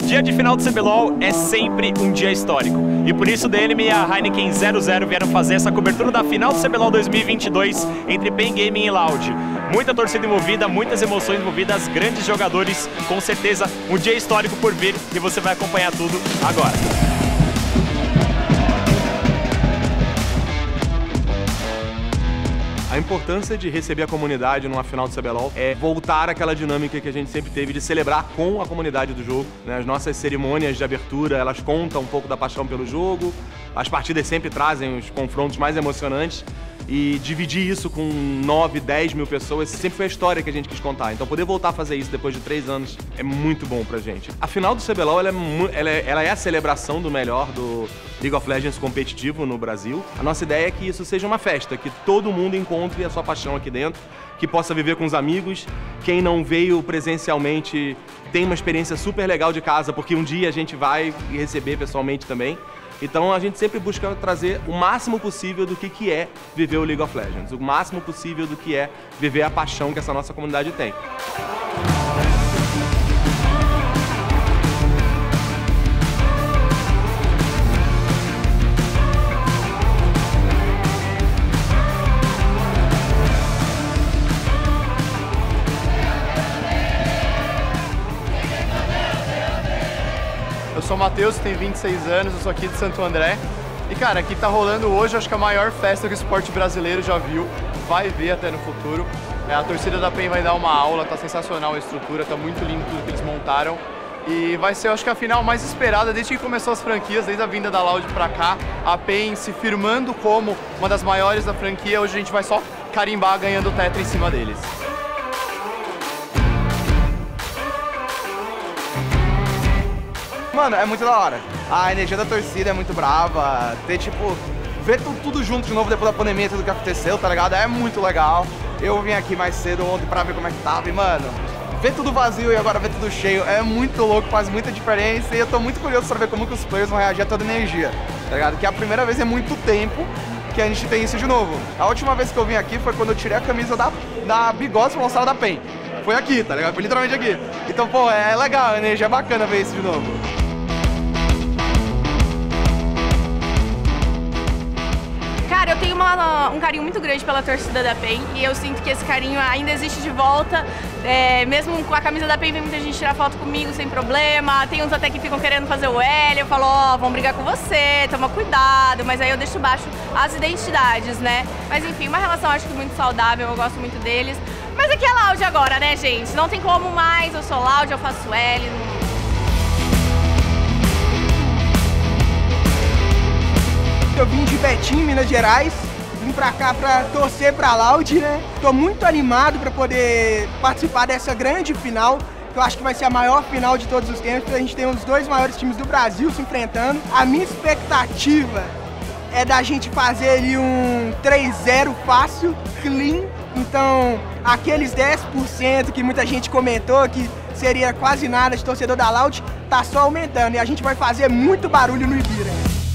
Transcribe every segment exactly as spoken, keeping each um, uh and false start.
Dia de final do C B L O L é sempre um dia histórico. E por isso o D N M e a Heineken zero zero vieram fazer essa cobertura da final do C B L O L dois mil e vinte e dois entre Pain Gaming e Loud. Muita torcida envolvida, muitas emoções envolvidas, grandes jogadores, com certeza um dia histórico por vir e você vai acompanhar tudo agora. A importância de receber a comunidade numa final do C B L O L é voltar àquela dinâmica que a gente sempre teve de celebrar com a comunidade do jogo, né? As nossas cerimônias de abertura, elas contam um pouco da paixão pelo jogo, as partidas sempre trazem os confrontos mais emocionantes e dividir isso com nove, dez mil pessoas sempre foi a história que a gente quis contar. Então poder voltar a fazer isso depois de três anos é muito bom pra gente. A final do C B L O L ela é, ela é, ela é a celebração do melhor do League of Legends competitivo no Brasil. A nossa ideia é que isso seja uma festa, que todo mundo encontre a sua paixão aqui dentro, que possa viver com os amigos. Quem não veio presencialmente tem uma experiência super legal de casa, porque um dia a gente vai receber pessoalmente também. Então a gente sempre busca trazer o máximo possível do que, que é viver o League of Legends, o máximo possível do que é viver a paixão que essa nossa comunidade tem. Eu sou o Matheus, tenho vinte e seis anos, eu sou aqui de Santo André. E cara, aqui tá rolando hoje, acho que a maior festa que o esporte brasileiro já viu, vai ver até no futuro. É, a torcida da PEN vai dar uma aula, tá sensacional a estrutura, tá muito lindo tudo que eles montaram. E vai ser, acho que a final mais esperada desde que começou as franquias, desde a vinda da Loud pra cá. A PEN se firmando como uma das maiores da franquia, hoje a gente vai só carimbar ganhando tetra em cima deles. Mano, é muito da hora. A energia da torcida é muito brava. Ter, tipo, ver tudo, tudo junto de novo depois da pandemia, tudo que aconteceu, tá ligado? É muito legal. Eu vim aqui mais cedo ontem pra ver como é que tava e, mano, ver tudo vazio e agora ver tudo cheio é muito louco, faz muita diferença e eu tô muito curioso pra ver como que os players vão reagir a toda a energia, tá ligado? Que é a primeira vez em muito tempo que a gente tem isso de novo. A última vez que eu vim aqui foi quando eu tirei a camisa da, da Bigos pra mostrar da PEN. Foi aqui, tá ligado? Foi literalmente aqui. Então, pô, é legal, a energia é bacana ver isso de novo. Cara, eu tenho uma, um carinho muito grande pela torcida da PEN e eu sinto que esse carinho ainda existe de volta. É, mesmo com a camisa da PEN, vem muita gente tirar foto comigo sem problema. Tem uns até que ficam querendo fazer o L. Eu falo, ó, oh, vão brigar com você, toma cuidado. Mas aí eu deixo baixo as identidades, né? Mas enfim, uma relação acho que muito saudável, eu gosto muito deles. Mas aqui é Loud agora, né, gente? Não tem como mais, eu sou Loud, eu faço L. Não... Eu vim de Betim, Minas Gerais, vim pra cá pra torcer pra Loud, né? Tô muito animado pra poder participar dessa grande final, que eu acho que vai ser a maior final de todos os tempos. A gente tem os dois maiores times do Brasil se enfrentando. A minha expectativa é da gente fazer ali um três zero fácil, clean. Então, aqueles dez por cento que muita gente comentou que seria quase nada de torcedor da Loud, tá só aumentando. E a gente vai fazer muito barulho no Ibira.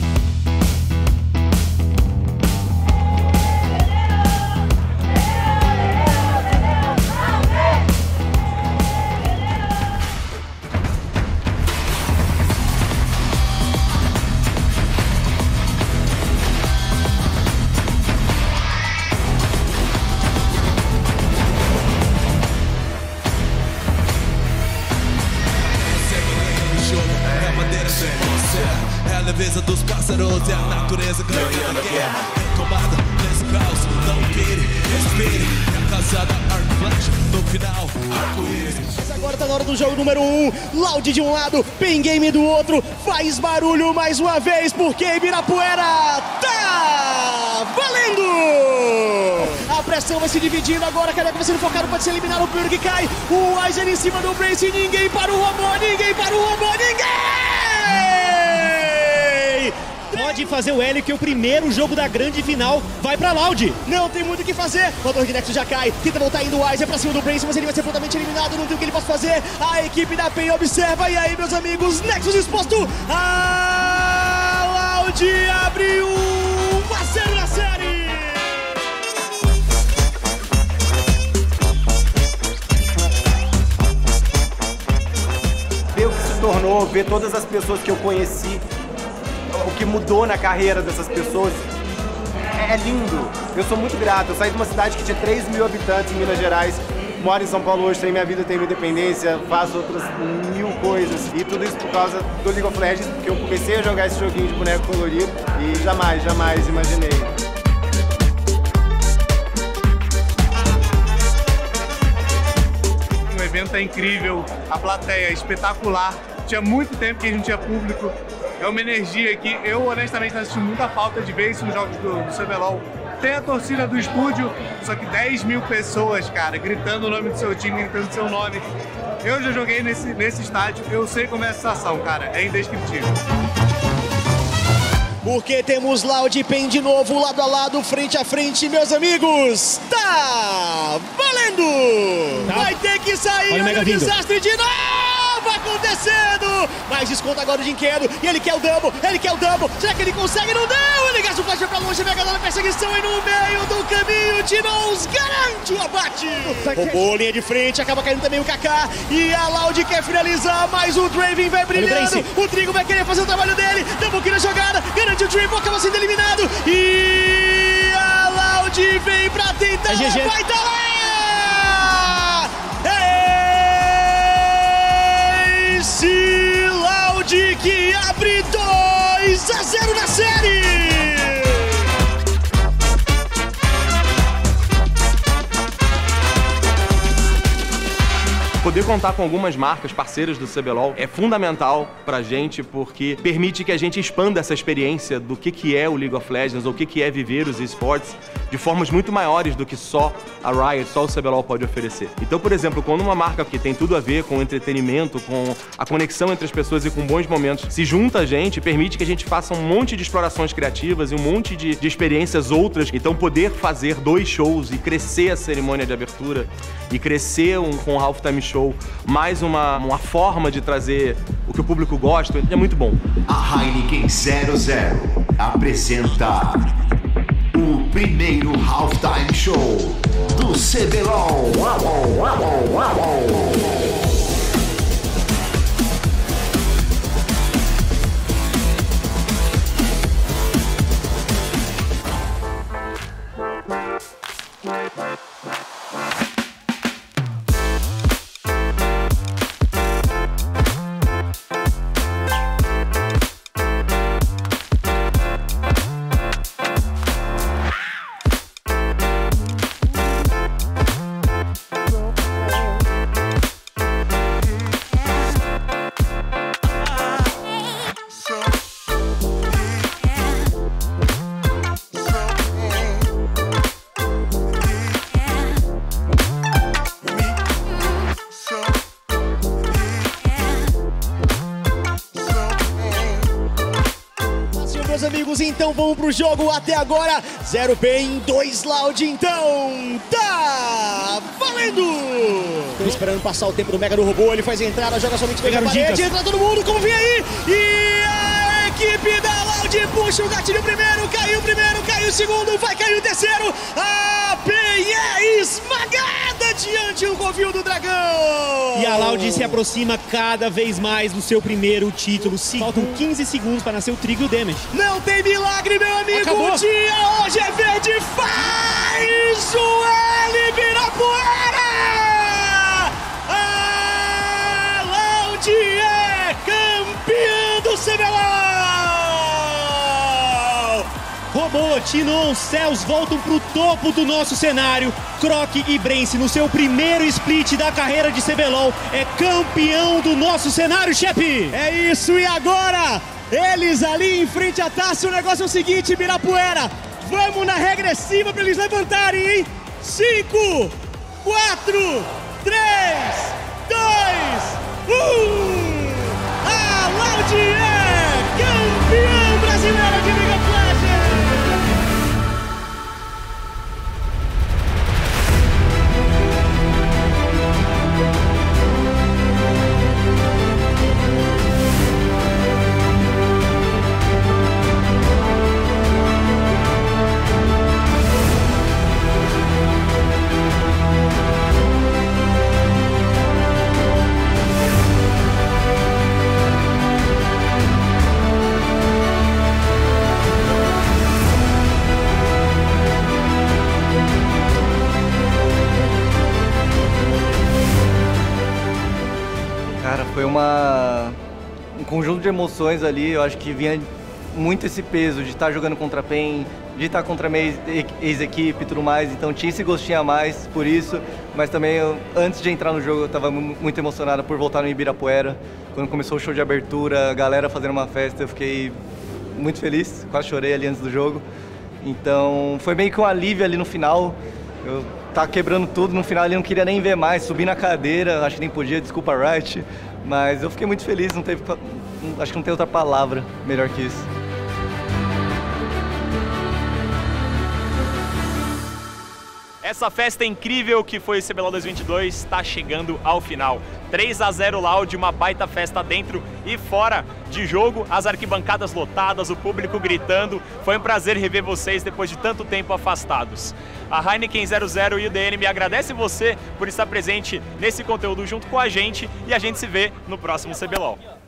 É a leveza dos pássaros, é a natureza ganhando a guerra. Retomada nesse caos, não pire, respire. É a casada arco flash, no final, arco-íris. Mas agora tá na hora do jogo número um. Loud de um lado, Pain Game do outro. Faz barulho mais uma vez, porque Ibirapuera tá valendo! A pressão vai se dividindo agora, Careca vai sendo focado, pode ser eliminado o primeiro que cai. O Weiser em cima do Brace, ninguém para o robô, ninguém para o robô, ninguém! Pode fazer o L, que o primeiro jogo da grande final vai pra Loud. Não tem muito o que fazer. O motor de Nexus já cai. Tenta voltar indo o Weiser pra cima do Brace, mas ele vai ser prontamente eliminado. Não tem o que ele possa fazer. A equipe da PEN observa. E aí, meus amigos, Nexus exposto. A Loud abriu uma série na série. Ver o que esses tornou, ver todas as pessoas que eu conheci, o que mudou na carreira dessas pessoas, é lindo. Eu sou muito grato. Eu saí de uma cidade que tinha três mil habitantes em Minas Gerais, moro em São Paulo hoje, tenho minha vida, tenho minha independência, faço outras mil coisas. E tudo isso por causa do League of Legends, porque eu comecei a jogar esse joguinho de boneco colorido e jamais, jamais imaginei. O evento é incrível, a plateia é espetacular. Tinha muito tempo que a gente não tinha público. É uma energia que eu, honestamente, assisti muita falta de ver isso nos jogos do, do C B L O L. Tem a torcida do estúdio, só que dez mil pessoas, cara, gritando o nome do seu time, gritando o seu nome. Eu já joguei nesse, nesse estádio, eu sei como é a sensação, cara, é indescritível. Porque temos Loud e PEN de novo, lado a lado, frente a frente, meus amigos. Tá valendo! Tá. Vai ter que sair, olha o desastre de novo acontecendo! Mas desconta agora o Dinquedo, e ele quer o double, ele quer o double. Será que ele consegue? Não deu! Ele gasta o flash pra longe, Mega na perseguição e no meio do caminho, Tirons garante o abate! Roubou linha de frente, acaba caindo também o Kaká, e a Loud quer finalizar, mas o Draven vai brilhando, o, o Trigo vai querer fazer o trabalho dele, double kill na jogada, garante o triple, acaba sendo eliminado, e a Loud vem pra tentar, é vai tá lá! Esse Loud que abre dois a zero na série! Poder contar com algumas marcas parceiras do C B L O L é fundamental pra gente, porque permite que a gente expanda essa experiência do que, que é o League of Legends, ou o que, que é viver os esportes, de formas muito maiores do que só a Riot, só o C B L O L pode oferecer. Então, por exemplo, quando uma marca que tem tudo a ver com entretenimento, com a conexão entre as pessoas e com bons momentos, se junta a gente, permite que a gente faça um monte de explorações criativas e um monte de, de experiências outras. Então, poder fazer dois shows e crescer a cerimônia de abertura e crescer um, com o Halftime Show, mais uma, uma forma de trazer o que o público gosta, é muito bom. A Heineken zero zero apresenta o primeiro Halftime Show do C B L O L. Amigos, então vamos pro jogo até agora. Zero PEN, dois Loud, então tá valendo! Tô esperando passar o tempo do Mega do robô, ele faz a entrada, joga somente pela parede, entra todo mundo, como vem aí? E a equipe da Loud puxa o gatilho primeiro, caiu o primeiro, caiu o segundo, vai cair o terceiro. A PEN é esmagada diante do covil do dragão! E a Loud se aproxima cada vez mais do seu primeiro título. Faltam quinze segundos para nascer o Trigo e o Damage. Não tem milagre, meu amigo! Acabou. O dia hoje é verde, faz o L Ibirapuera! A Loud é campeã do C B L O L! Robô, Tinon, Céus voltam pro topo do nosso cenário. Croc e Brence no seu primeiro split da carreira de C B L O L é campeão do nosso cenário, chefe! É isso, e agora? Eles ali em frente à taça, o negócio é o seguinte, Ibirapuera, vamos na regressiva para eles levantarem, hein? cinco, quatro, três, dois, um! A Loud é campeã brasileira de League of Legends! um conjunto de emoções ali. Eu acho que vinha muito esse peso de estar jogando contra a PEN, de estar contra a minha ex-equipe e tudo mais, então tinha esse gostinho a mais por isso, mas também eu, antes de entrar no jogo eu estava muito emocionado por voltar no Ibirapuera. Quando começou o show de abertura, a galera fazendo uma festa, eu fiquei muito feliz, quase chorei ali antes do jogo. Então foi meio que um alívio ali no final, eu tava quebrando tudo, no final ali não queria nem ver mais, subi na cadeira, acho que nem podia, desculpa Riot, mas eu fiquei muito feliz, não teve, acho que não tem outra palavra melhor que isso. Essa festa incrível que foi o C B L O l dois mil e vinte e dois está chegando ao final. três a zero Loud, uma baita festa dentro e fora de jogo, as arquibancadas lotadas, o público gritando. Foi um prazer rever vocês depois de tanto tempo afastados. A Heineken zero zero e o D N me agradecem você por estar presente nesse conteúdo junto com a gente e a gente se vê no próximo C B L O L.